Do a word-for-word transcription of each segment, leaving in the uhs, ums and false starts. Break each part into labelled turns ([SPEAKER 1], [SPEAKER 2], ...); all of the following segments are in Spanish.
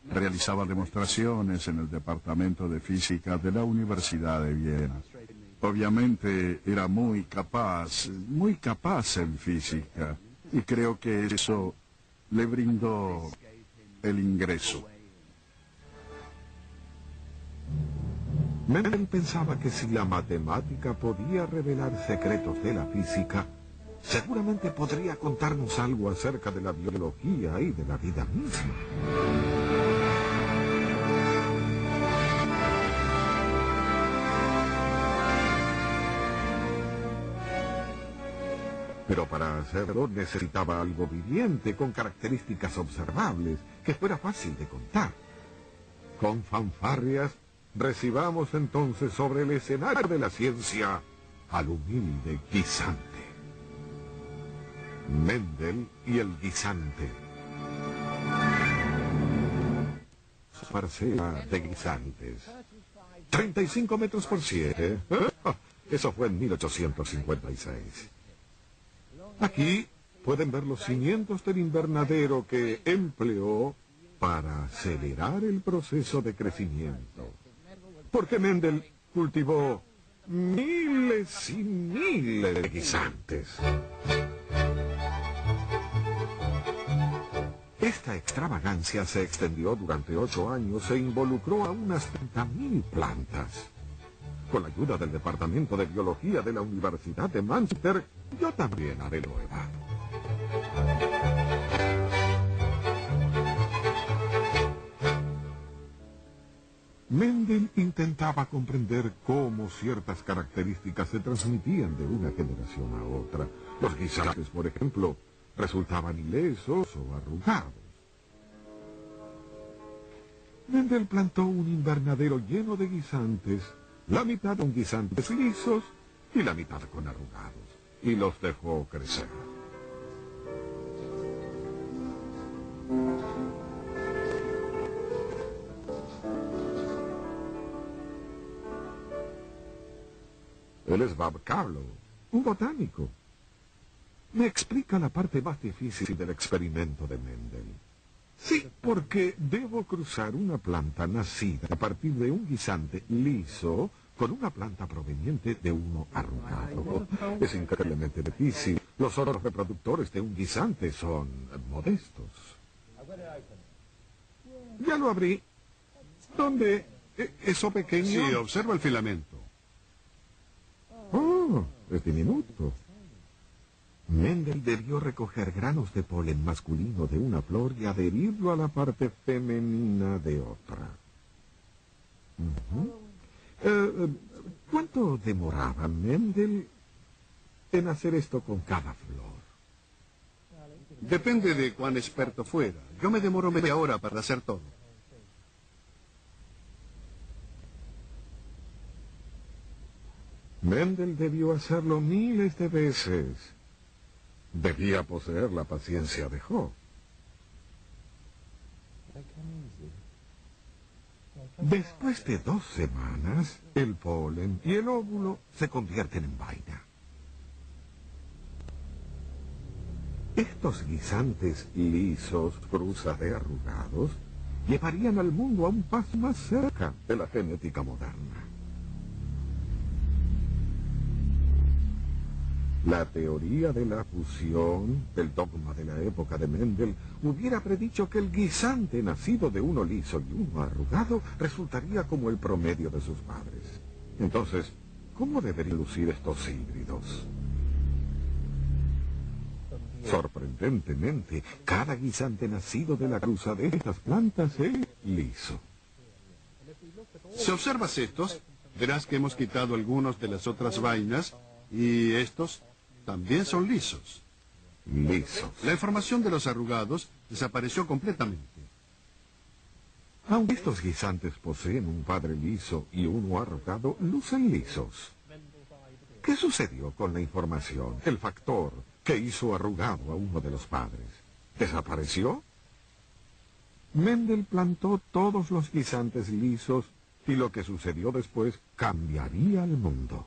[SPEAKER 1] Realizaba demostraciones en el Departamento de Física de la Universidad de Viena. Obviamente era muy capaz, muy capaz en física, y creo que eso le brindó el ingreso.
[SPEAKER 2] Mendel pensaba que si la matemática podía revelar secretos de la física, seguramente podría contarnos algo acerca de la biología y de la vida misma. Pero para hacerlo necesitaba algo viviente, con características observables, que fuera fácil de contar. Con fanfarrias, recibamos entonces sobre el escenario de la ciencia al humilde guisante. Mendel y el guisante. Parcela de guisantes. treinta y cinco metros por siete. Eso fue en mil ochocientos cincuenta y seis. Aquí pueden ver los cimientos del invernadero que empleó para acelerar el proceso de crecimiento. Porque Mendel cultivó miles y miles de guisantes. Esta extravagancia se extendió durante ocho años e involucró a unas treinta mil plantas. Con la ayuda del Departamento de Biología de la Universidad de Mánchester, yo también haré nueva. Mendel intentaba comprender cómo ciertas características se transmitían de una generación a otra. Los guisantes, por ejemplo, resultaban ilesos o arrugados. Mendel plantó un invernadero lleno de guisantes, la mitad con guisantes lisos y la mitad con arrugados, y los dejó crecer. Él es Bob Carlow, un botánico. Me explica la parte más difícil del experimento de Mendel. Sí, porque debo cruzar una planta nacida a partir de un guisante liso con una planta proveniente de uno arrugado. Es increíblemente difícil. Los órganos reproductores de un guisante son modestos. Ya lo abrí. ¿Dónde? ¿Eso pequeño?
[SPEAKER 1] Sí, observa el filamento.
[SPEAKER 2] Oh, es diminuto. Mendel debió recoger granos de polen masculino de una flor y adherirlo a la parte femenina de otra. Uh-huh. eh, ¿Cuánto demoraba Mendel en hacer esto con cada flor?
[SPEAKER 1] Depende de cuán experto fuera. Yo me demoro media hora para hacer todo.
[SPEAKER 2] Mendel debió hacerlo miles de veces. Debía poseer la paciencia de Job. Después de dos semanas, el polen y el óvulo se convierten en vaina. Estos guisantes lisos, cruzas de arrugados, llevarían al mundo a un paso más cerca de la genética moderna. La teoría de la fusión, el dogma de la época de Mendel, hubiera predicho que el guisante nacido de uno liso y uno arrugado resultaría como el promedio de sus padres. Entonces, ¿cómo deberían lucir estos híbridos? Sorprendentemente, cada guisante nacido de la cruza de estas plantas es liso.
[SPEAKER 1] Si observas estos, verás que hemos quitado algunos de las otras vainas y estos también son lisos.
[SPEAKER 2] Lisos.
[SPEAKER 1] La información de los arrugados desapareció completamente.
[SPEAKER 2] Aunque estos guisantes poseen un padre liso y uno arrugado, lucen lisos. ¿Qué sucedió con la información, el factor que hizo arrugado a uno de los padres? ¿Desapareció? Mendel plantó todos los guisantes lisos y lo que sucedió después cambiaría el mundo.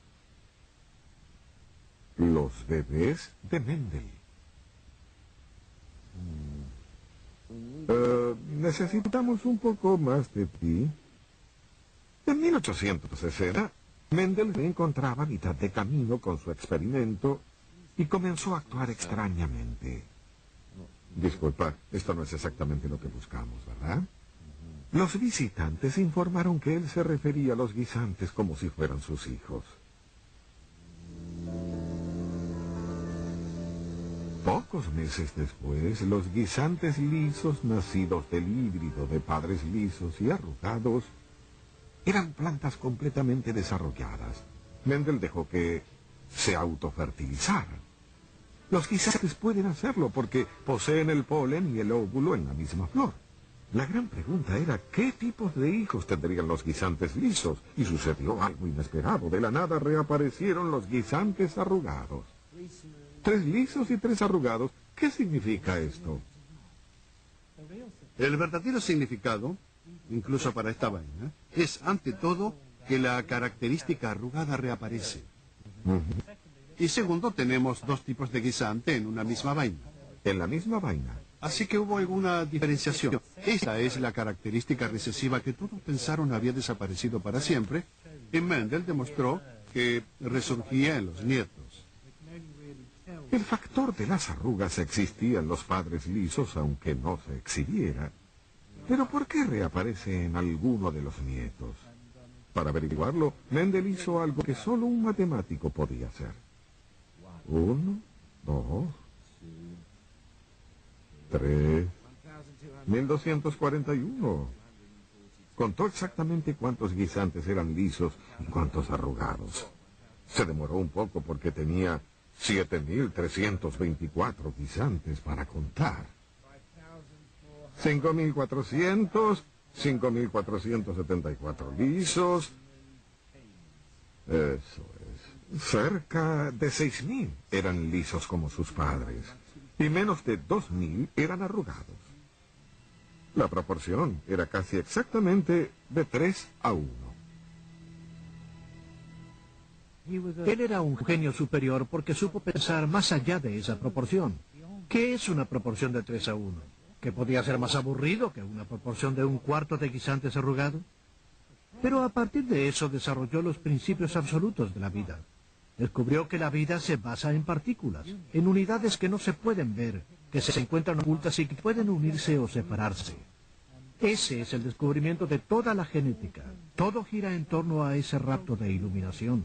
[SPEAKER 2] Los bebés de Mendel. Uh, necesitamos un poco más de ti. En mil ochocientos sesenta, Mendel se encontraba a mitad de camino con su experimento y comenzó a actuar extrañamente. Disculpa, esto no es exactamente lo que buscamos, ¿verdad? Los visitantes informaron que él se refería a los guisantes como si fueran sus hijos. Pocos meses después, los guisantes lisos, nacidos del híbrido de padres lisos y arrugados, eran plantas completamente desarrolladas. Mendel dejó que se autofertilizaran. Los guisantes pueden hacerlo porque poseen el polen y el óvulo en la misma flor. La gran pregunta era, ¿qué tipos de hijos tendrían los guisantes lisos? Y sucedió algo inesperado. De la nada reaparecieron los guisantes arrugados. Tres lisos y tres arrugados. ¿Qué significa esto?
[SPEAKER 3] El verdadero significado, incluso para esta vaina, es ante todo que la característica arrugada reaparece.
[SPEAKER 2] Uh-huh.
[SPEAKER 3] Y segundo, tenemos dos tipos de guisante en una misma vaina.
[SPEAKER 2] En la misma vaina.
[SPEAKER 3] Así que hubo alguna diferenciación. Esta es la característica recesiva que todos pensaron había desaparecido para siempre, y Mendel demostró que resurgía en los nietos.
[SPEAKER 2] El factor de las arrugas existía en los padres lisos, aunque no se exhibiera. Pero ¿por qué reaparece en alguno de los nietos? Para averiguarlo, Mendel hizo algo que solo un matemático podía hacer. Uno, dos, tres, mil doscientos cuarenta y uno. Contó exactamente cuántos guisantes eran lisos y cuántos arrugados. Se demoró un poco porque tenía siete mil trescientos veinticuatro guisantes para contar. cinco mil cuatrocientos, cinco mil cuatrocientos setenta y cuatro lisos. Eso es. Cerca de seis mil eran lisos como sus padres. Y menos de dos mil eran arrugados. La proporción era casi exactamente de tres a uno.
[SPEAKER 4] Él era un genio superior porque supo pensar más allá de esa proporción. ¿Qué es una proporción de tres a uno? ¿Que podía ser más aburrido que una proporción de un cuarto de guisantes arrugados? Pero a partir de eso desarrolló los principios absolutos de la vida. Descubrió que la vida se basa en partículas, en unidades que no se pueden ver, que se encuentran ocultas y que pueden unirse o separarse. Ese es el descubrimiento de toda la genética. Todo gira en torno a ese rapto de iluminación.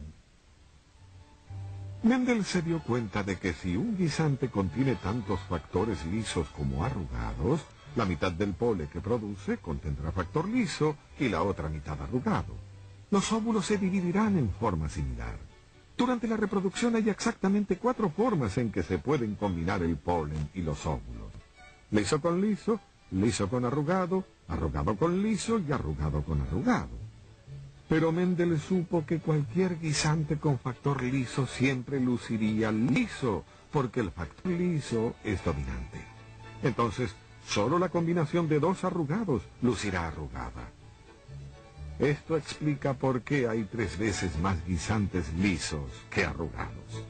[SPEAKER 2] Mendel se dio cuenta de que si un guisante contiene tantos factores lisos como arrugados, la mitad del pole que produce contendrá factor liso y la otra mitad arrugado. Los óvulos se dividirán en forma similar. Durante la reproducción hay exactamente cuatro formas en que se pueden combinar el polen y los óvulos. Liso con liso, liso con arrugado, arrugado con liso y arrugado con arrugado. Pero Mendel supo que cualquier guisante con factor liso siempre luciría liso, porque el factor liso es dominante. Entonces, solo la combinación de dos arrugados lucirá arrugada. Esto explica por qué hay tres veces más guisantes lisos que arrugados.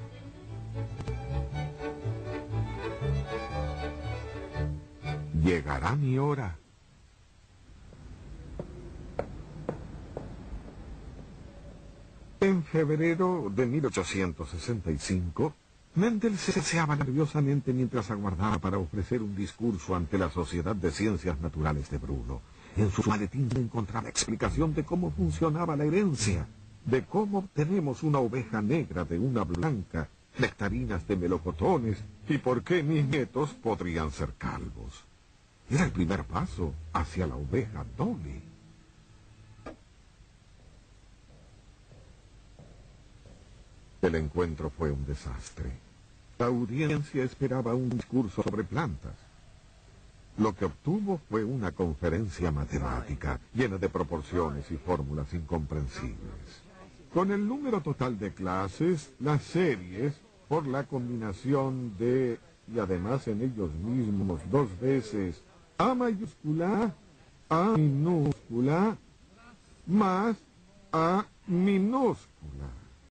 [SPEAKER 2] Llegará mi hora. En febrero de mil ochocientos sesenta y cinco, Mendel se deseaba nerviosamente mientras aguardaba para ofrecer un discurso ante la Sociedad de Ciencias Naturales de Brno. En su maletín encontraba la explicación de cómo funcionaba la herencia, de cómo obtenemos una oveja negra de una blanca, nectarinas de melocotones y por qué mis nietos podrían ser calvos. Era el primer paso hacia la oveja Dolly. El encuentro fue un desastre. La audiencia esperaba un discurso sobre plantas. Lo que obtuvo fue una conferencia matemática llena de proporciones y fórmulas incomprensibles. Con el número total de clases, las series, por la combinación de, y además en ellos mismos dos veces, A mayúscula, A minúscula, más A minúscula.